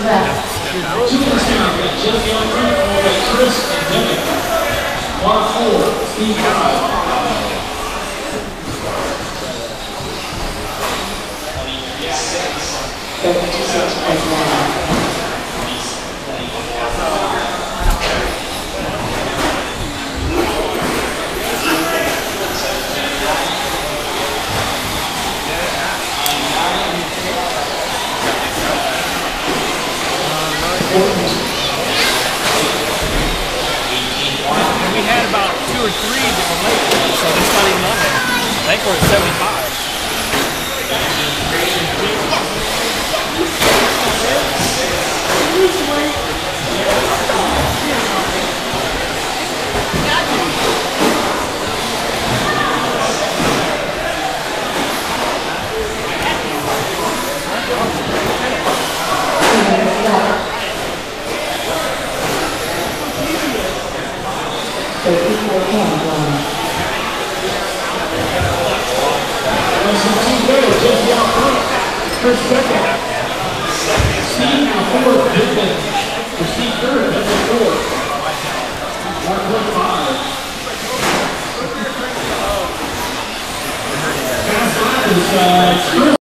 Two in the center, we got Jeff Younger, and we got Chris and Devin. Mark 4, Steve 5. We had about 2 or 3 that were late, so it's not even on there. I think we're at 75. Chris second. Steve now 4th. Pittman. Steve 3rd. Pittman 4th. Mark 5. Pass line is Chris.